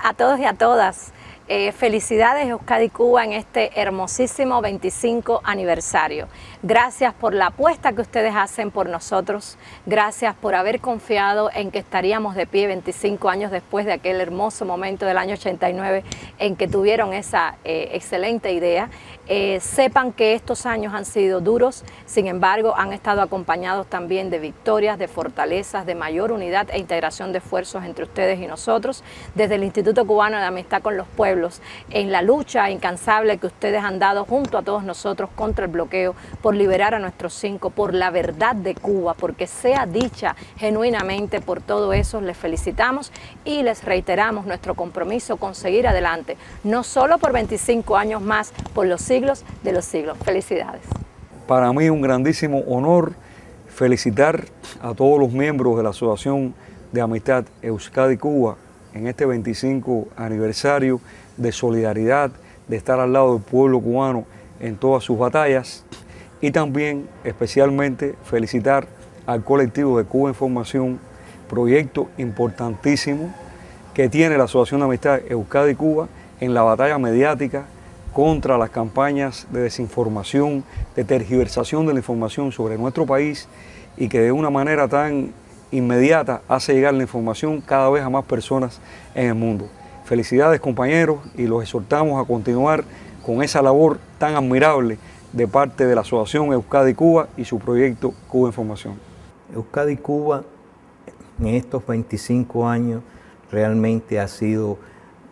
a todos y a todas. Felicidades Euskadi Cuba en este hermosísimo 25 aniversario. Gracias por la apuesta que ustedes hacen por nosotros. Gracias por haber confiado en que estaríamos de pie 25 años después de aquel hermoso momento del año 89 en que tuvieron esa excelente idea. Sepan que estos años han sido duros, sin embargo han estado acompañados también de victorias, de fortalezas, de mayor unidad e integración de esfuerzos entre ustedes y nosotros, desde el Instituto Cubano de Amistad con los Pueblos, en la lucha incansable que ustedes han dado junto a todos nosotros contra el bloqueo, por liberar a nuestros 5, por la verdad de Cuba, porque sea dicha genuinamente. Por todo eso les felicitamos y les reiteramos nuestro compromiso con seguir adelante, no solo por 25 años más, por los siglos de los siglos. Felicidades. Para mí un grandísimo honor felicitar a todos los miembros de la Asociación de Amistad Euskadi Cuba en este 25 aniversario de solidaridad, de estar al lado del pueblo cubano en todas sus batallas, y también especialmente felicitar al colectivo de Cuba Información, proyecto importantísimo que tiene la Asociación de Amistad Euskadi Cuba en la batalla mediática contra las campañas de desinformación, de tergiversación de la información sobre nuestro país, y que de una manera tan inmediata hace llegar la información cada vez a más personas en el mundo. Felicidades compañeros, y los exhortamos a continuar con esa labor tan admirable de parte de la Asociación Euskadi Cuba y su proyecto Cuba Información. Euskadi Cuba en estos 25 años realmente ha sido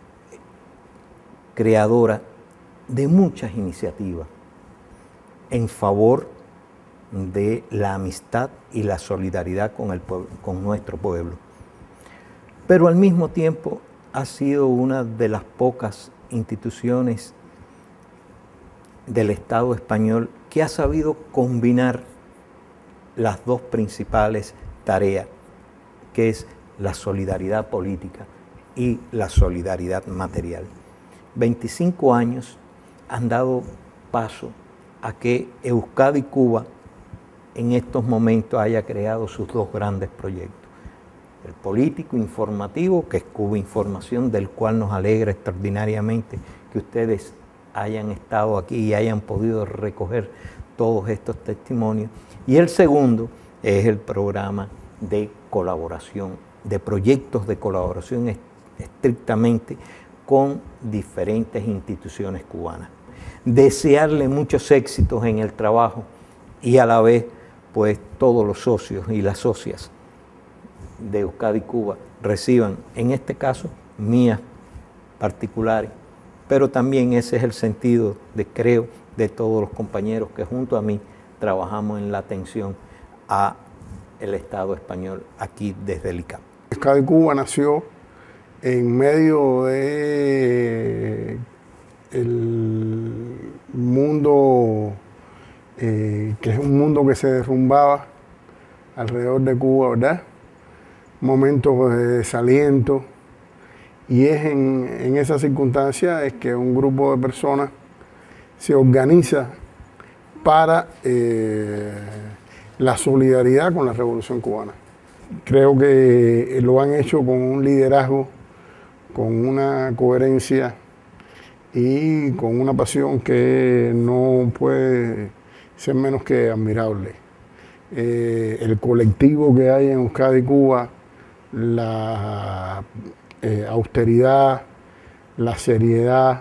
creadora de muchas iniciativas en favor de la amistad y la solidaridad con nuestro pueblo. Pero al mismo tiempo ha sido una de las pocas instituciones del Estado español que ha sabido combinar las dos principales tareas, que es la solidaridad política y la solidaridad material. 25 años han dado paso a que Euskadi Cuba en estos momentos haya creado sus dos grandes proyectos. El político informativo, que es Cuba Información, del cual nos alegra extraordinariamente que ustedes hayan estado aquí y hayan podido recoger todos estos testimonios. Y el segundo es el programa de colaboración, de proyectos de colaboración estrictamente con diferentes instituciones cubanas. Desearle muchos éxitos en el trabajo y a la vez, pues, todos los socios y las socias de Euskadi Cuba reciban, en este caso, mías particulares, pero también ese es el sentido, creo, de todos los compañeros que junto a mí trabajamos en la atención a el Estado español aquí desde el ICAP. Euskadi Cuba nació en medio de el mundo que es un mundo que se derrumbaba alrededor de Cuba, ¿verdad? Momentos de desaliento, y es en esa circunstancia es que un grupo de personas se organiza para la solidaridad con la Revolución Cubana. Creo que lo han hecho con un liderazgo, con una coherencia y con una pasión que no puede ser menos que admirable. El colectivo que hay en Euskadi Cuba, la austeridad, la seriedad,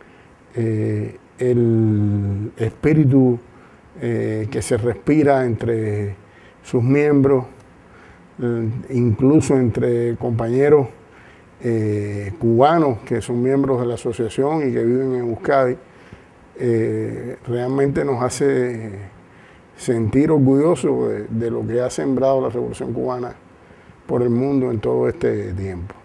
el espíritu que se respira entre sus miembros, incluso entre compañeros cubanos que son miembros de la asociación y que viven en Euskadi, realmente nos hace sentir orgullosos de lo que ha sembrado la Revolución Cubana por el mundo en todo este tiempo.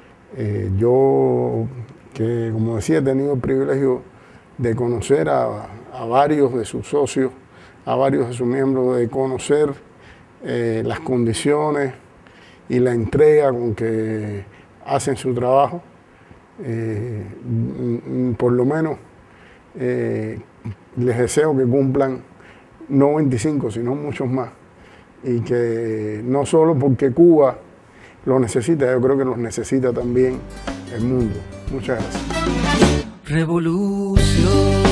Yo, que como decía, he tenido el privilegio de conocer a varios de sus socios, a varios de sus miembros, de conocer las condiciones y la entrega con que hacen su trabajo. Por lo menos les deseo que cumplan no 25, sino muchos más, y que no solo porque Cuba lo necesita, yo creo que los necesita también el mundo. Muchas gracias. Revolución.